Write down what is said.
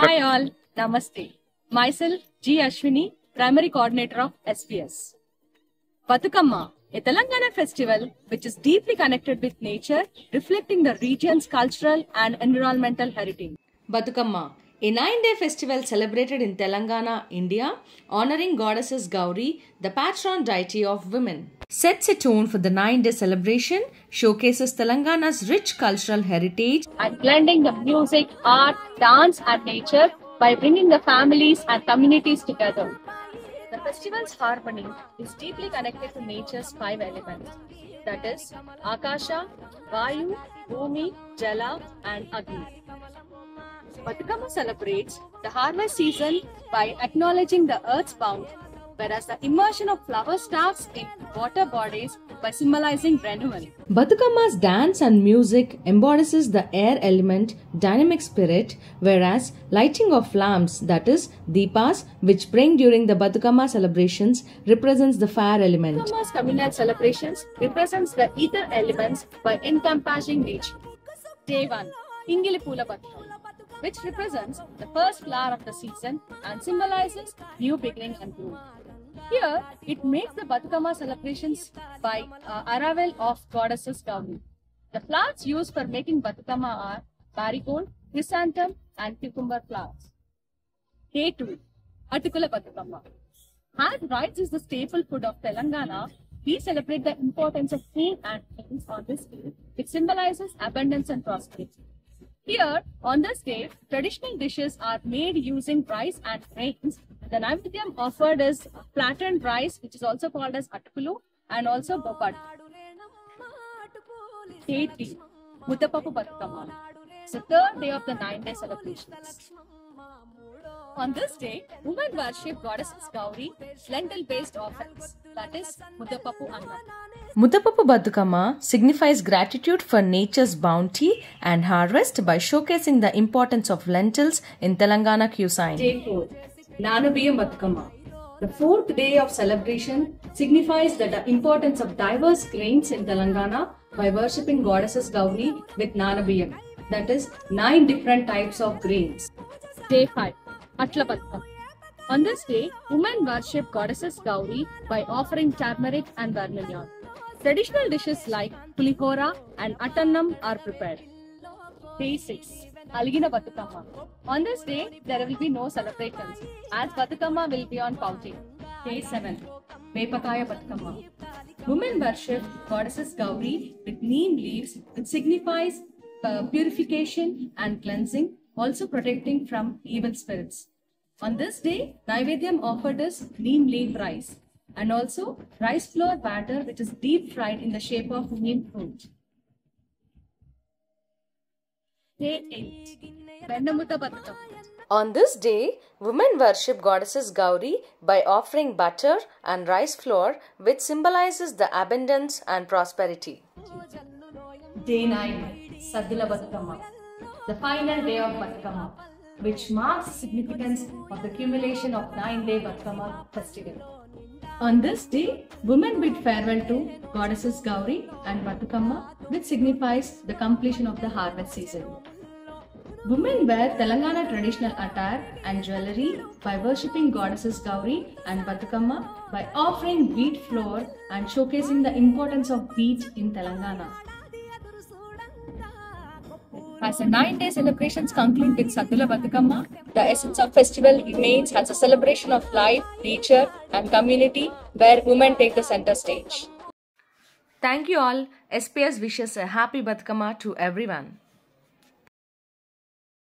Hi all, Namaste. Myself G.Ashwini, Primary Coordinator of SPS. Bathukamma, a Telangana festival which is deeply connected with nature, reflecting the region's cultural and environmental heritage. Bathukamma, a 9-day festival celebrated in Telangana, India, honoring goddesses Gauri, the patron deity of women. Sets a tone for the 9-day celebration, showcases Telangana's rich cultural heritage, And blending the music, art, dance and nature by bringing the families and communities together. The festival's harmony is deeply connected to nature's 5 elements, that is, Akasha, Vayu, Bhumi, Jala and Agni. Bathukamma celebrates the harvest season by acknowledging the earth's bounty, whereas the immersion of flower staffs in water bodies by symbolizing renewal. Bathukamma's dance and music embodies the air element, dynamic spirit, whereas lighting of lamps, that is, deepas, which bring during the Bathukamma celebrations, represents the fire element. Bathukamma's communal celebrations represents the ether elements by encompassing nature. Day 1, Ingilipula Bathukamma, which represents the first flower of the season and symbolizes new beginning and growth. Here, it makes the Bathukamma celebrations by arrival of goddesses Gauri. The flowers used for making Bathukamma are marigold, chrysanthemum and cucumber flowers. Day 2, Atukula Bathukamma. As rice is the staple food of Telangana, we celebrate the importance of food and grains on this day, which symbolizes abundance and prosperity. Here, on this day, traditional dishes are made using rice and grains. The Naivedyam offered is flattened rice, which is also called as atkulu, and also bopad. Day 3, Muddapappu Bathukamma. It's the third day of the 9-day celebrations. On this day, women worship goddesses Gauri, lentil-based offerings, that is, Muddapappu Annam. Muddapappu Bathukamma signifies gratitude for nature's bounty and harvest by showcasing the importance of lentils in Telangana cuisine. Day 4, Nanabiyam Bathukamma. The fourth day of celebration signifies the importance of diverse grains in Telangana by worshipping goddesses Gauri with Nanabiyam, that is, 9 different types of grains. Day 5, Atla Bathukamma. On this day, women worship goddesses Gauri by offering turmeric and vermilion. Traditional dishes like pulihora and attannam are prepared. Day 6, Aligina Bathukamma. On this day, there will be no celebrations as Bathukamma will be on pouting. Day 7, Vepakaya Bathukamma. Women worship goddesses Gauri with neem leaves, which signifies purification and cleansing, also protecting from evil spirits. On this day, Naivedyam offered is neem leaf rice and also rice flour batter, which is deep fried in the shape of neem fruit. Day 8, Vendamutta Bathukamma. On this day, women worship goddesses Gauri by offering butter and rice flour, which symbolizes the abundance and prosperity. Day 9, Saddula Bathukamma. The final day of Bathukamma, which marks the significance of the accumulation of 9-day Bathukamma festival. On this day, women bid farewell to goddesses Gauri and Bathukamma, which signifies the completion of the harvest season. Women wear Telangana traditional attire and jewellery by worshipping goddesses Gauri and Bathukamma by offering wheat flour and showcasing the importance of wheat in Telangana. As the 9-day celebrations conclude with Saddula Bathukamma, the essence of festival remains as a celebration of life, nature and community where women take the center stage. Thank you all. SPS wishes a happy Bathukamma to everyone.